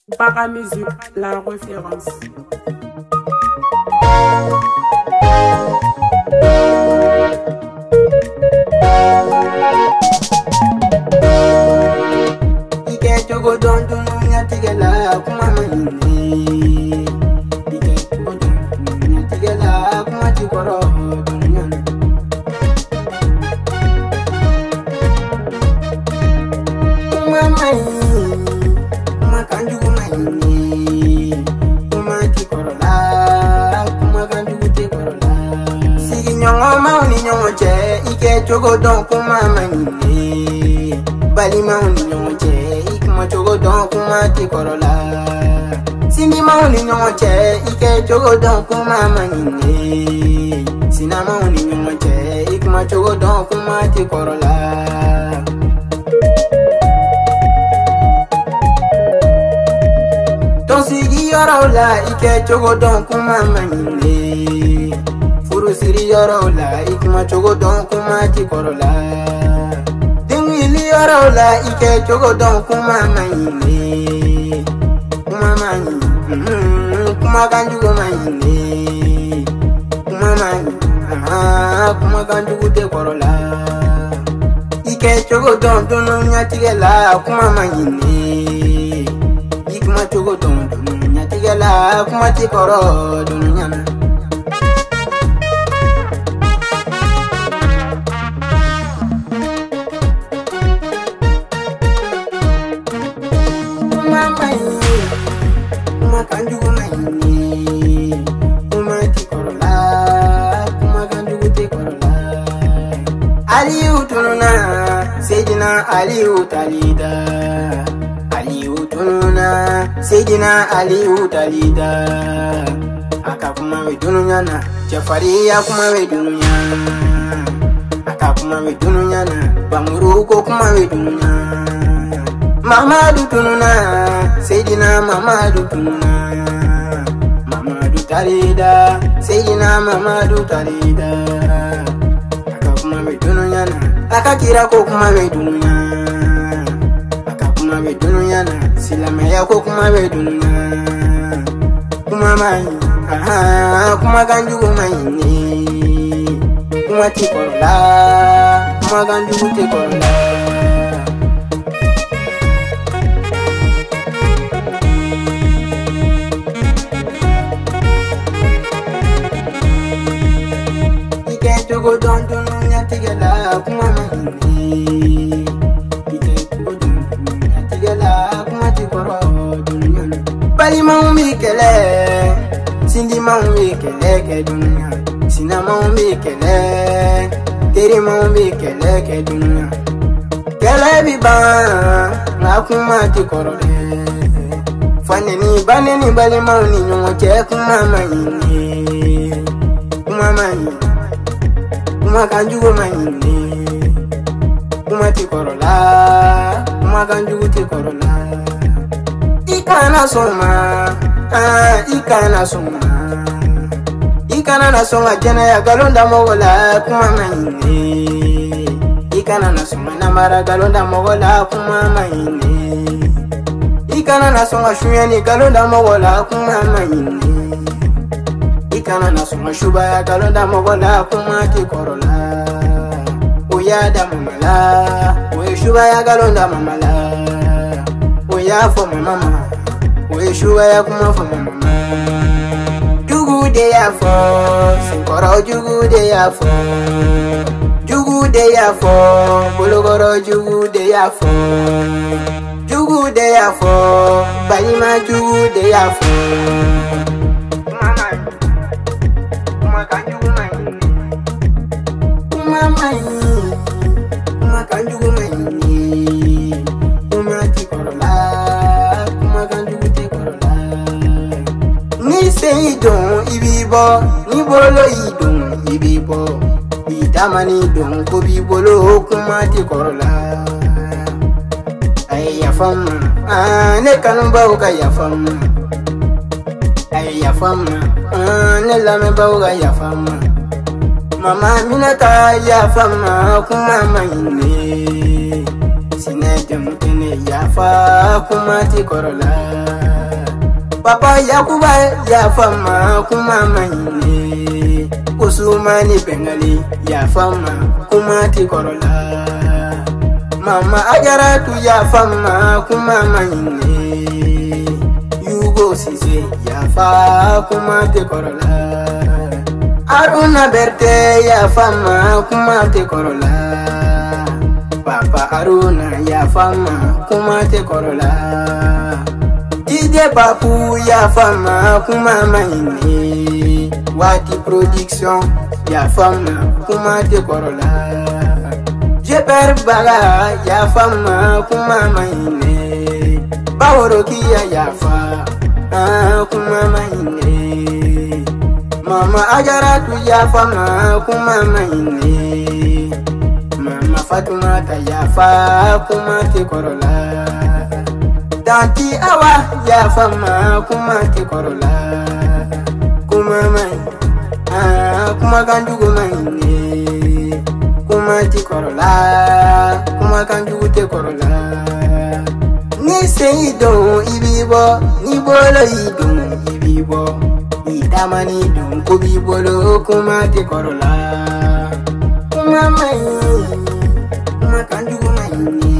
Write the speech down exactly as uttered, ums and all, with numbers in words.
Para Musique, la référence. Ike chogo don don nyatigela kuma mani. Ike chogo don nyatigela kuma chikoro don nyana. Kuma mani, kuma kanju mani. Kuma chikoro la, kuma kanju chikoro la. Sigi nyongo mauni nyongo che, ike chogo don kuma mani. Bali mauni nyongo che, ikuma chogo don kuma chikoro la. Sindi mauni nyongo che, ike chogo don kuma mani. Sina mauni nyongo che, ikuma chogo don kuma chikoro la. Sigi yoro la ike chogo don kuma mani. Furu siri yoro la ikuma chogo don kuma chikoro la. Dingili yoro la ike chogo don kuma mani. Kuma mani, mm, kuma kanjugo mani. Kuma mani, ah, kuma kanjugo te koro la. Ike chogo don don nyatigela kuma mani. Ikuma chogo don Tigala kuma chikoro dunyana. Kuma mai, kuma kanjugu mai, kuma chikoro la, kuma kanjugu chikoro la. Aliu tununa, sejina aliu talida. Aliu tununa, Sejina Aliu talida. Aka kuma we dununyana, Jafari akuma we dununyana. Aka kuma we dununyana, Bamuruko kuma we dununyana. Mamadu tununa, Sejina Mamadu tununa. Mamadu talida, Sejina Mamadu talida. Aka kuma we dununyana, Aka kirako kuma we dununyana. Kuma be dunyana silama ya ko kuma be dunyana kuma mai aha kuma ganjugo mai ni kuma tikorola kuma ganjugo tikorola ike jogo don don nyatigela kuma mai ni Bali maumi kele, sindi maumi kele ke dunia. Sina maumi kele, teri maumi kele ke dunia. Kele biba, ngakuma tikorole. Faneni baneni bali mauni nyongo che kuma maini. Kuma maini, kuma kanjugo maini. Kuma tikorola, kuma kanjugo tikorola. Ikana soma, ah, ikana soma. Ikana na soma jana ya galonda mogola kuma maine. Ikana na soma na mara galonda mogola kuma maine. Ikana na soma shuyani galonda mogola kuma maine. Ikana na soma shuba ya galonda mogola kuma tikorola. Uyada mamala, uye shuba ya galonda mamala. Uya for my mama. We sure ya kuma for my mama. Jugu de ya for, sinkoro jugu de ya for. Jugu de ya for, bologoro jugu de ya for. Jugu de ya for, balima jugu de ya for. Mama, kuma kanjugu mai. Kuma mai, kuma kanjugu mai. Kuma tikorola, kuma kanjugu tikorola. Ni se idon ibibo, ni bolo idon ibibo. Itamani idon ko bibolo kuma tikorola. Ay ya fama, ah ne kanumba uka ya fama. Ay ya fama, ah ne lame ba uka ya fama. Mama minata ya fama kuma maine. Sine jamu kene ya fa kuma tikorola. Papa Yakuba ya fama kuma maine Kusumani pengali ya fama kuma tikorola Mama Ajaratu ya fama kuma maine Yugo Sise ya fa kuma tikorola Aruna Berte ya fama kuma tikorola Papa Aruna ya fama kuma tikorola D J Papu ya fama kuma maine Wati production ya fama kuma te korola Jeper Baga ya fama kuma maine Baworokia ya fa kuma maine Mama Ajaratu ya fama kuma maine Mama Fatumata ya fa kuma te korola Tanti Awa ya fama kuma te korola Kuma mai ah kuma kanjugu mai kuma te korola kuma kanjugu te korola Ni seido ibibo ni bolo idun ibibo Idama ni dun kubibolo kuma te korola Kuma mai kuma kanjugu mai